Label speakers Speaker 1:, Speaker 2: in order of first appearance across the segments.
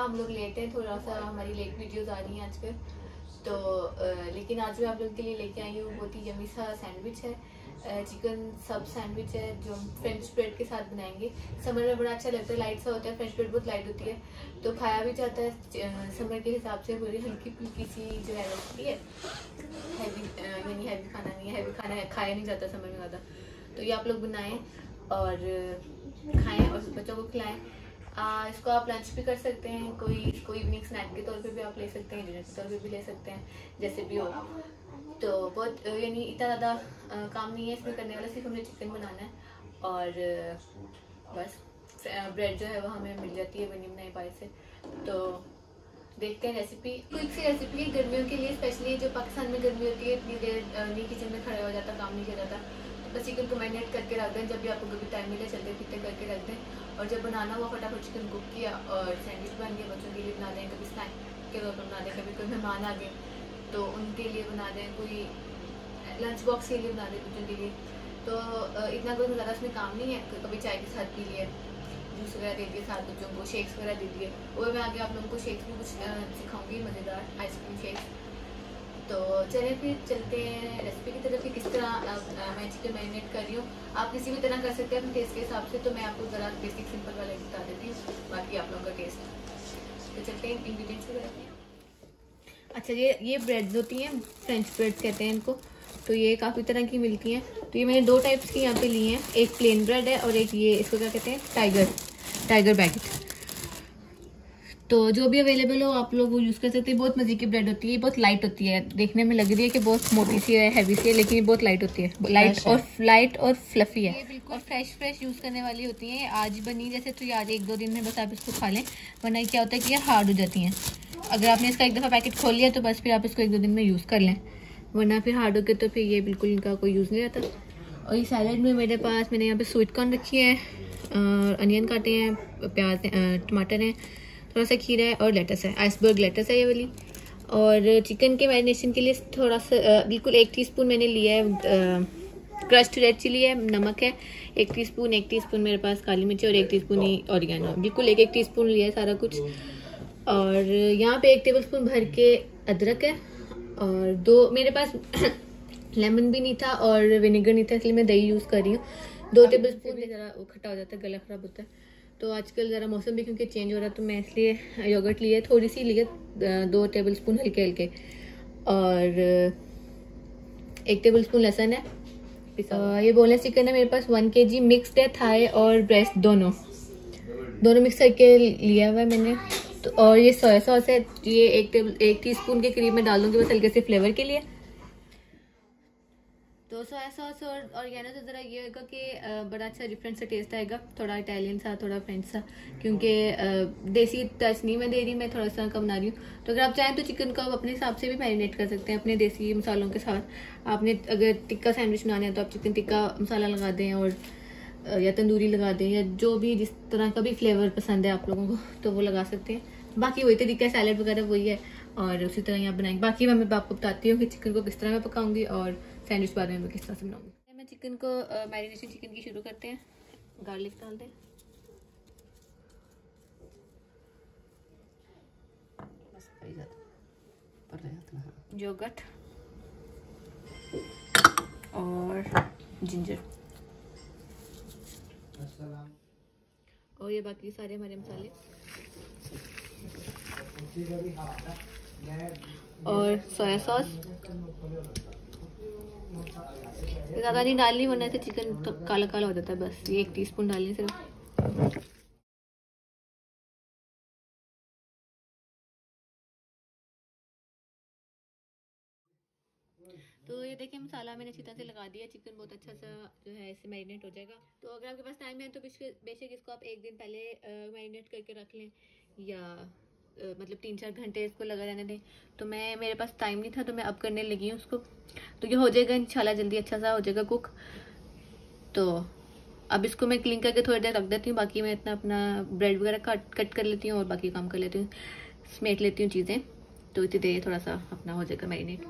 Speaker 1: हम लोग लेट हैं, थोड़ा सा हमारी लेट वीडियोस आ रही हैं आजकल। तो लेकिन आज मैं आप लोगों के लिए लेके आई हूँ बहुत ही यमी सा सैंडविच है, चिकन सब सैंडविच है जो हम फ्रेंच ब्रेड के साथ बनाएंगे। समर में बड़ा अच्छा लगता है, लाइट सा होता है, फ्रेंच ब्रेड बहुत लाइट होती है तो खाया भी जाता है समर के हिसाब से। पूरी हल्की फुल्की सी जो है रेसिपी है, हैवी यानी हैवी खाना नहीं है, हैवी खाना खाया नहीं जाता समर में ज़्यादा। तो ये आप लोग बनाएं और खाएं और बच्चों को खिलाएं। इसको आप लंच भी कर सकते हैं, कोई इसको इवनिंग स्नैक के तौर पे भी आप ले सकते हैं, डिनर के तौर पे भी ले सकते हैं, जैसे भी हो। तो बहुत यानी इतना ज़्यादा काम नहीं है इसमें करने वाला, सिर्फ हमें चिकन बनाना है और बस ब्रेड जो है वो हमें मिल जाती है बनी बनाई बाहर से। तो देखते हैं रेसिपी, क्विक सी रेसिपी है गर्मियों के लिए, स्पेशली जो पाकिस्तान में गर्मी होती है, इतनी देर नहीं किचन में खड़ा हो जाता, काम नहीं किया जाता। तो बस चिकन को मैरिनेट करके रख दें, जब भी आपको कभी टाइम मिले चलते फिरते करके रख दें, और जब बनाना हुआ फटाफट चिकन कुक किया और सैंडविच बन गया, बच्चों के लिए बना दें, कभी स्नैक के तौर पर बना दें, कभी कोई मेहमान आ गए तो उनके लिए बना दें, कोई लंच बॉक्स के लिए बना दें बच्चों के लिए। तो इतना कोई ज़्यादा इसमें काम नहीं है, कभी चाय के साथ पी लिया, जूस वगैरह दे दिए साथ बच्चों को, शेक्स वगैरह दे दिए। और मैं आगे आप लोगों को शेक्स भी कुछ सिखाऊंगी, मज़ेदार आइसक्रीम शेक्स। तो चलिए फिर चलते हैं रेसिपी की तरफ कि किस तरह मैं चिकन मैरिनेट कर रही हूँ। आप किसी भी तरह कर सकते हैं अपने टेस्ट के हिसाब से, तो मैं आपको ज़रा बेसिक सिंपल वाला बता देती हूँ, बाकी आप लोगों का टेस्ट। तो चलते हैं इंग्रीडियंट्स को करते हैं। अच्छा, ये ब्रेड्स होती हैं, फ्रेंच ब्रेड्स कहते हैं इनको। तो ये काफ़ी तरह की मिलती हैं। तो ये मैंने दो टाइप्स की यहाँ पे ली हैं, एक प्लेन ब्रेड है और एक ये इसको क्या कहते हैं टाइगर बैगेट। तो जो भी अवेलेबल हो आप लोग वो यूज़ कर सकते हैं। बहुत मज़े की ब्रेड होती है, बहुत लाइट होती है, देखने में लग रही है कि बहुत मोटी सी है, हैवी सी है, लेकिन ये बहुत लाइट होती है, लाइट और फ्लफी है। ये बिल्कुल फ्रेश यूज़ करने वाली होती है। आज बनी जैसे तो यार 1-2 दिन में बस आप इसको खा लें, वरना क्या होता है कि ये हार्ड हो जाती हैं। अगर आपने इसका एक दफ़ा पैकेट खोल लिया तो बस फिर आप इसको 1-2 दिन में यूज़ कर लें, वरना फिर हार्ड हो गया तो फिर ये बिल्कुल इनका कोई यूज़ नहीं रहता। और ये सैलड में मेरे पास मैंने यहाँ पे स्वीट कॉर्न रखी है, अनियन काटे हैं, प्याज टमाटर हैं, थोड़ा सा खीरा है और लेटस है, आइसबर्ग लेटस है ये वाली। और चिकन के मैरिनेशन के लिए थोड़ा सा बिल्कुल 1 टीस्पून मैंने लिया है क्रश्ड रेड चिली है, नमक है 1 टीस्पून मेरे पास काली मिर्च और 1 टीस्पून ही ऑरिगेनो, बिल्कुल 1 टीस्पून लिया है सारा कुछ। और यहाँ पे 1 टेबलस्पून भर के अदरक है, और 2 मेरे पास लेमन भी नहीं था और विनेगर नहीं था, इसलिए मैं दही यूज़ कर रही हूँ। 2 टेबलस्पून भी ज़रा खट्टा हो जाता है, गला ख़राब होता है। तो आजकल ज़रा मौसम भी क्योंकि चेंज हो रहा है तो मैं इसलिए योगर्ट लिए, थोड़ी सी लिए 2 टेबलस्पून हल्के हल्के, और 1 टेबलस्पून लहसुन है। ये बोनलेस चिकन है मेरे पास 1 kg, मिक्सड है, थाई और ब्रेस्ट दोनों मिक्स करके लिया हुआ है मैंने। तो और ये सोया सॉस है, ये 1 टीस्पून के करीब में डाल दूँगी बस हल्के से फ्लेवर के लिए। तो सोया सॉस और ऑरिगेनो से ज़रा ये होगा कि बड़ा अच्छा डिफरेंट सा टेस्ट आएगा, थोड़ा इटालियन सा, थोड़ा फ्रेंच सा, क्योंकि देसी टच नहीं मैं दे रही, मैं थोड़ा सा कम बना रही हूँ। तो अगर आप चाहें तो चिकन को आप अपने हिसाब से भी मैरिनेट कर सकते हैं अपने देसी मसालों के साथ। आपने अगर टिक्का सैंडविच बनाना है तो आप चिकन टिक्का मसाला लगा दें, और या तंदूरी लगा दें, या जो भी जिस तरह का भी फ्लेवर पसंद है आप लोगों को तो वो लगा सकते हैं। बाकी वही तरीका है, सैलड वगैरह वही है, और उसी तरह यहाँ बनाएंगे। बाकी मैं आपको बताती हूँ कि चिकन को किस तरह मैं पकाऊंगी और सैंडविच बाद में मैं किस तरह से बनाऊंगी। मैं चिकन को मैरिनेशन चिकन की शुरू करते हैं। गार्लिक डाल दें, योगर्ट और जिंजर, और ये बाकी सारे हमारे मसाले, और सोया सॉस। ज़्यादा नहीं डालनी वरना से चिकन तो काला काला हो जाता है, बस ये 1 टीस्पून डालनी सिर्फ। तो ये देखिए मसाला मैंने अच्छी तरह से लगा दिया, चिकन बहुत अच्छा सा जो है इससे मैरिनेट हो जाएगा। तो अगर आपके पास टाइम है तो बेशक इसको आप 1 दिन पहले मैरिनेट करके रख लें, या मतलब 3-4 घंटे इसको लगा रहने दें। तो मेरे पास टाइम नहीं था तो मैं अब करने लगी हूँ उसको, तो ये हो जाएगा इंशाल्लाह जल्दी अच्छा सा हो जाएगा कुक। तो अब इसको मैं क्लीन करके थोड़ी देर रख देती हूँ, बाकी मैं इतना अपना ब्रेड वगैरह कट कर लेती हूँ और बाकी काम कर लेती हूँ, समेट लेती हूँ चीज़ें। तो इतनी देर थोड़ा सा अपना हो जाएगा मैरिनेट।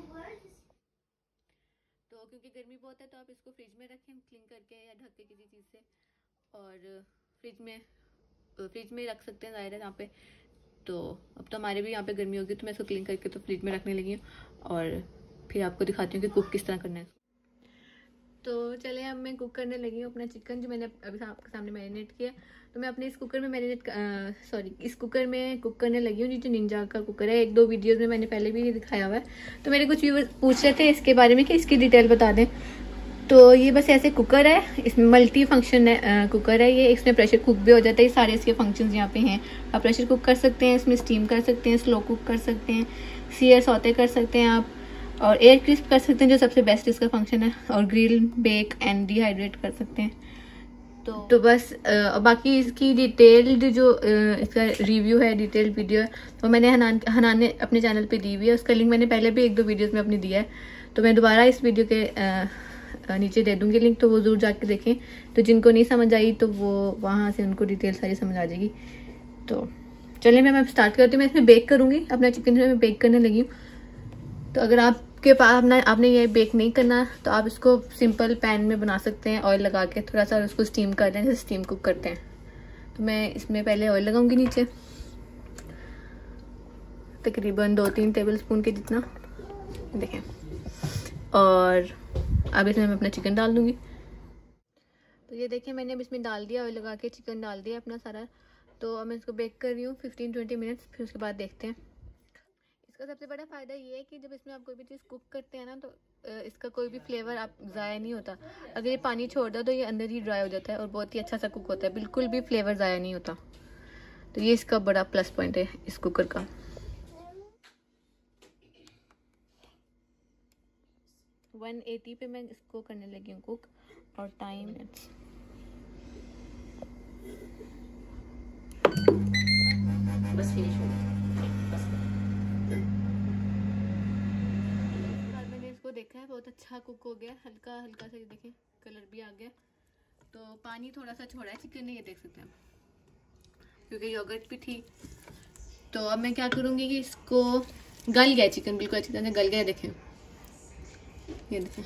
Speaker 1: तो क्योंकि गर्मी बहुत है तो आप इसको फ्रिज में रखें क्लीन करके या ढक के किसी चीज़ से, और फ्रिज में रख सकते हैं ज़ाहिर है यहाँ पे। तो अब तो हमारे भी यहाँ पे गर्मी होगी, तो मैं इसको क्लीन करके तो फ्रिज में रखने लगी हूँ और फिर आपको दिखाती हूँ कि कुक किस तरह करना है। तो चले अब मैं कुक करने लगी हूँ अपना चिकन, जो मैंने अभी आपके सामने मैरिनेट किया। तो मैं अपने इस कुकर में इस कुकर में कुक करने लगी हूँ, जो निंजा का कुकर है। 1-2 वीडियोस में मैंने पहले भी दिखाया हुआ है। तो मेरे कुछ व्यूअर्स पूछ रहे थे इसके बारे में कि इसकी डिटेल बता दें। तो ये बस ऐसे कुकर है, इसमें मल्टी फंक्शन कुकर है ये। इसमें प्रेशर कुक भी हो जाता है, सारे इसके फंक्शंस यहाँ पे हैं। आप प्रेशर कुक कर सकते हैं, इसमें स्टीम कर सकते हैं, स्लो कुक कर सकते हैं, सीयर सौते कर सकते हैं आप, और एयर क्रिस्प कर सकते हैं जो सबसे बेस्ट इसका फंक्शन है, और ग्रिल, बेक एंड डिहाइड्रेट कर सकते हैं। तो बस बाकी इसकी डिटेल्ड जो इसका रिव्यू है, डिटेल्ड वीडियो है, वो मैंने हनान ने अपने चैनल पे दी हुई है। उसका लिंक मैंने पहले भी 1-2 वीडियोस में अपनी दिया है, तो मैं दोबारा इस वीडियो के नीचे दे दूंगी लिंक, तो वो जरूर जाके देखें। तो जिनको नहीं समझ आई तो वो वहाँ से उनको डिटेल सारी समझ आ जाएगी। तो चलिए मैं स्टार्ट करती हूँ। मैं इसमें बेक करूँगी अपना चिकन, मैं बेक करने लगी हूँ। तो अगर आपके पास आपने ये बेक नहीं करना तो आप इसको सिंपल पैन में बना सकते हैं, ऑयल लगा के थोड़ा सा उसको स्टीम कर दें, जैसे स्टीम कुक करते हैं। तो मैं इसमें पहले ऑयल लगाऊंगी नीचे, तकरीबन 2-3 टेबल स्पून के जितना, देखें। और अब इसमें मैं अपना चिकन डाल दूंगी। तो ये देखिए मैंने अब इसमें डाल दिया, ऑयल लगा के चिकन डाल दिया अपना सारा। तो अब मैं इसको बेक कर रही हूँ 15-20 मिनट्स, फिर उसके बाद देखते हैं। इसका सबसे बड़ा फ़ायदा ये है कि जब इसमें आप कोई भी चीज़ कुक करते हैं ना, तो इसका कोई भी फ्लेवर आप ज़ाया नहीं होता। अगर ये पानी छोड़ दो तो ये अंदर ही ड्राई हो जाता है और बहुत ही अच्छा सा कुक होता है, बिल्कुल भी फ्लेवर ज़ाया नहीं होता। तो ये इसका बड़ा प्लस पॉइंट है इस कुकर का। तो 180 पे मैं इसको करने लगी हूँ कुक, और टाइम मिनट्स। बस फिनिश हो गया। देखा है बहुत अच्छा कुक हो गया, हल्का हल्का सा, ये देखें कलर भी आ गया। तो पानी थोड़ा सा छोड़ा है चिकन ने, ये देख सकते हैं, क्योंकि योगर्ट भी थी। तो अब मैं क्या करूँगी कि इसको, गल गया चिकन, बिल्कुल अच्छी तरह से गल गया, देखें ये देखें।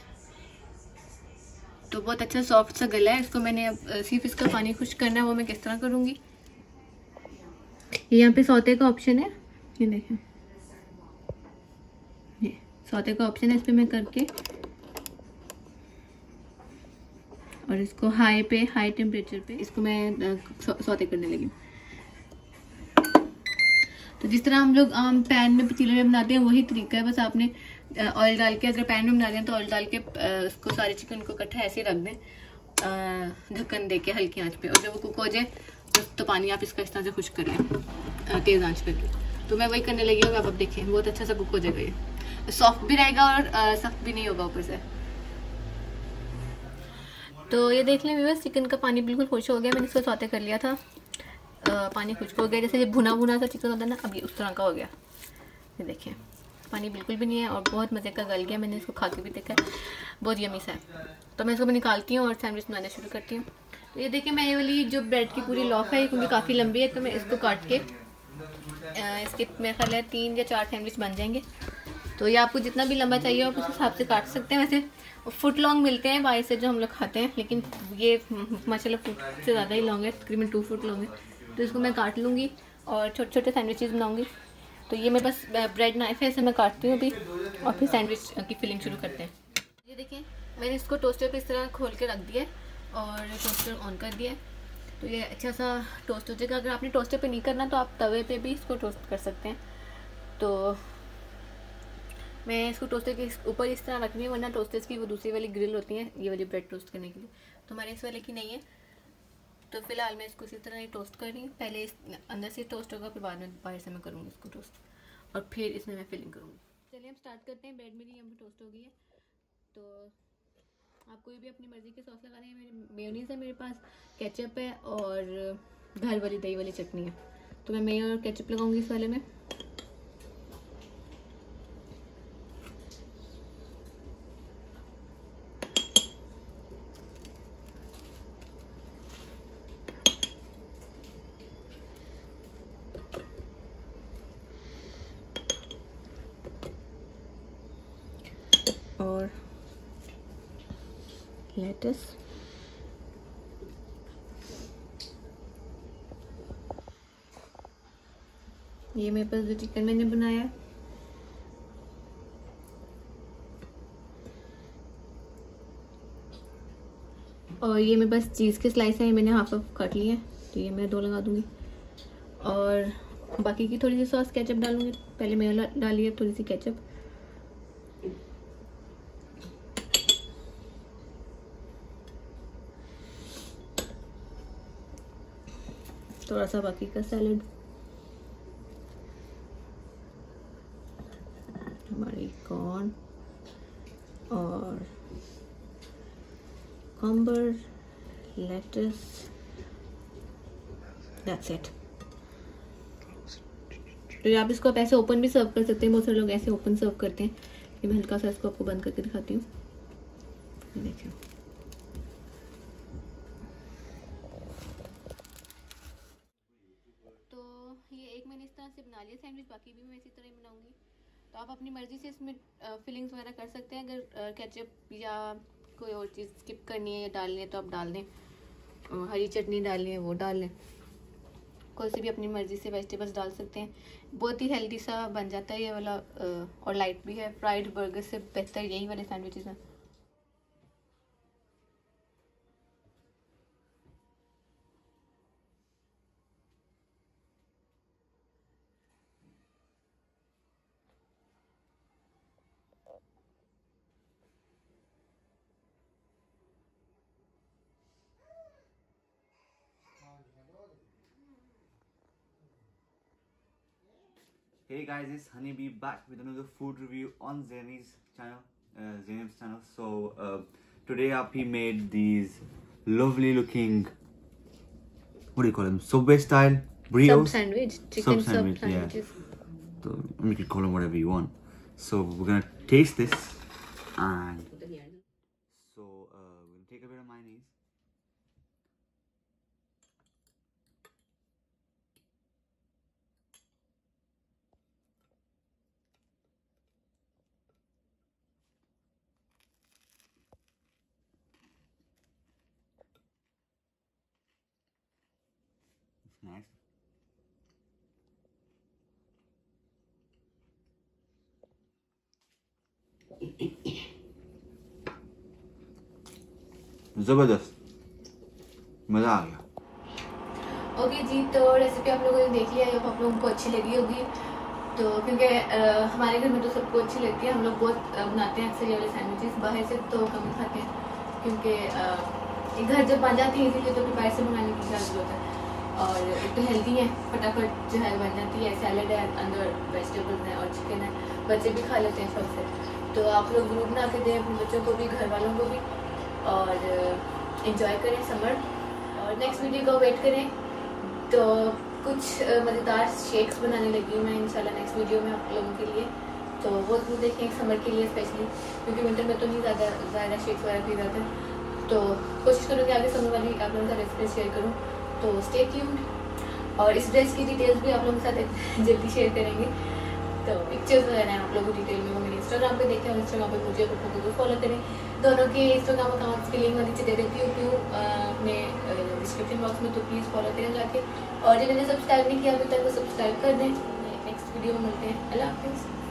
Speaker 1: तो बहुत अच्छा सॉफ्ट सा गला है। इसको मैंने अब सिर्फ इसका पानी खुश करना है, वो मैं किस तरह करूँगी। यहाँ पे सौते का ऑप्शन है, ये देखें, सौते का ऑप्शन है, इस पर मैं करके और इसको हाई टेम्परेचर पे इसको मैं सौते करने लगी। तो जिस तरह हम लोग आम पैन में पतीले में बनाते हैं वही तरीका है, बस आपने ऑयल डाल के, अगर पैन में बना रहे हैं तो ऑयल डाल के उसको सारे चिकन को इकट्ठा ऐसे रख दें, ढक्कन दे के हल्की आंच पे, और जब वो कुक हो जाए तो पानी आप इसका इस तरह से खुश्क कर लें तेज आंच करके। तो मैं वही करने लगी हूँ। अब देखें बहुत अच्छा सा कुक हो जाएगा, ये सॉफ्ट भी रहेगा और सख्त भी नहीं होगा ऊपर से। तो ये देख लें व्यूअर्स, चिकन का पानी बिल्कुल खुश हो गया। मैंने इसको सौते कर लिया था, पानी खुश्क हो गया, जैसे ये भुना भुना सा चिकन होता है ना, अब ये उस तरह का हो गया। ये देखें पानी बिल्कुल भी नहीं है और बहुत मज़े का गल गया। मैंने इसको खा के भी देखा है, बहुत यमी सा है। तो मैं इसको निकालती हूँ और सैंडविच बनाना शुरू करती हूँ। तो ये देखिए मैं ये वाली जो ब्रेड की पूरी लॉफ है, क्योंकि काफ़ी लंबी है, तो मैं इसको काट के इसके मेरे ख्याल है 3 या 4 सैंडविच बन जाएंगे। तो ये आपको जितना भी लंबा चाहिए आप उस हिसाब से काट सकते हैं। वैसे फुट लॉन्ग मिलते हैं बाहर से जो हम लोग खाते हैं, लेकिन ये माशाल्लाह फुट से ज़्यादा ही लॉन्ग है, तकरीबन 2 फुट लॉन्ग है। तो इसको मैं काट लूँगी और छोटे छोटे सैंडविचेस बनाऊँगी। तो ये मैं बस ब्रेड नाइफ है, इसे मैं काटती हूँ अभी, और फिर सैंडविच की फिलिंग शुरू करते हैं। ये देखिए मैंने इसको टोस्टर पे इस तरह खोल के रख दिया है और टोस्टर ऑन कर दिया है। तो ये अच्छा सा टोस्ट हो जाएगा। अगर आपने टोस्टर पे नहीं करना तो आप तवे पे भी इसको टोस्ट कर सकते हैं। तो मैं इसको टोस्टर के ऊपर इस तरह रखनी है, वरना टोस्टर्स की वो दूसरी वाली ग्रिल होती है ये वाली ब्रेड टोस्ट करने के लिए, तो हमारे इस वाले की नहीं है। तो फिलहाल मैं इसको इसी तरह ही टोस्ट कर रही हूँ। पहले इस अंदर से टोस्ट होगा, फिर बाद में बाहर से मैं करूँगी इसको टोस्ट, और फिर इसमें मैं फिलिंग करूँगी। चलिए हम स्टार्ट करते हैं। ब्रेड मेरी यहाँ पर टोस्ट हो गई है। तो आप कोई भी अपनी मर्ज़ी के सॉस लगा रहे हैं। मेरे मेयोनीज़ है, मेरे पास केचप है और घर वाली दही वाली चटनी है। तो मैं मेयो और केचप लगाऊंगी इस वाले में। और लेटस, ये मेरे पास जो चिकन मैंने बनाया है, और ये मेरे पास चीज़ के स्लाइस हैं, मैंने हाफ हाफ काट लिए हैं, तो ये मैं 2 लगा दूंगी। और बाकी की थोड़ी सी सॉस केचप डालूंगी, पहले मैंने डाली है थोड़ी सी केचप। थोड़ा सा बाकी का सैलेड, हमारी कॉर्न और cucumber, lettuce, that's it। तो आप इसको ऐसे ओपन भी सर्व कर सकते हैं, बहुत सारे लोग ऐसे ओपन सर्व करते हैं। ये मैं हल्का सा इसको आपको बंद करके दिखाती हूँ, देखिए। तो ये एक मैंने इस तरह से बना लिया सैंडविच, बाकी भी मैं इसी तरह ही बनाऊंगी। तो आप अपनी मर्जी से इसमें फिलिंग्स वगैरह कर सकते हैं। अगर केचप या कोई और चीज़ स्किप करनी है या डालनी है तो आप डाल दें, हरी चटनी डालनी है वो डाल लें, कोई सी भी अपनी मर्जी से वेजिटेबल्स डाल सकते हैं। बहुत ही हेल्दी सा बन जाता है ये वाला, और लाइट भी है। फ्राइड बर्गर से बेहतर यही वाले सैंडविचेस हैं।
Speaker 2: Hey guys, it's Honeybee back with another food review on Zainab's channel. So today Api made these lovely looking, what do you call them? Subway style brios.
Speaker 1: Sub sandwich, chicken sub sandwiches.
Speaker 2: Yeah. So you can call them whatever you want. So we're gonna taste this, and so we're gonna take a bit of mayonnaise. Nice. जबरदस्त, मजा आ गया।
Speaker 1: Okay जी, तो recipe आप लोगों ने देख लिया है, आप लोगों को अच्छी लगी होगी। तो क्योंकि हमारे घर में तो सबको अच्छी लगती है, हम लोग बहुत बनाते हैं अक्सर ये वाले सैंडविचेस, बाहर से तो कम ही खाते हैं क्योंकि घर जब बन जाती है इसीलिए, तो फिर बाहर से मंगाने की क्या जरूरत है। और एक तो हेल्दी है, फटाफट जो है बन जाती है, सैलड है, अंदर वेजिटेबल्स हैं और चिकन है, बच्चे भी खा लेते हैं शौक से। तो आप लोग जरूर बना के दें अपने बच्चों को भी, घर वालों को भी, और इन्जॉय करें समर। और नेक्स्ट वीडियो का वेट करें, तो कुछ मज़ेदार शेक्स बनाने लगी हूँ मैं इंशाल्लाह नेक्स्ट वीडियो में आप लोगों के लिए। तो वो जरूर देखें समर के लिए स्पेशली, क्योंकि विंटर में तो नहीं ज़्यादा शेक्स वगैरह पी जाते हैं। तो कोशिश करूँगी आगे समर वाली आप लोगों के साथ रेसिपी शेयर करूँ। तो स्टे ट्यून्ड, और इस ड्रेस की डिटेल्स भी आप लोगों के साथ जल्दी शेयर करेंगे। तो पिक्चर्स वगैरह हैं आप लोगों को डिटेल में वो मैंने इंस्टाग्राम पे देखे, और इंस्टाग्राम पे मुझे को फॉलो करें। दोनों के इंस्टाग्राम अकाउंट्स की लिंक मैं नीचे दे देती हूँ अपने डिस्क्रिप्शन बॉक्स में, तो प्लीज़ फॉलो करें जाके। और जिन्होंने सब्सक्राइब नहीं किया अभी तक वो सब्सक्राइब कर दें। नेक्स्ट वीडियो में मिलते हैं, अल्लाह हाफिज़।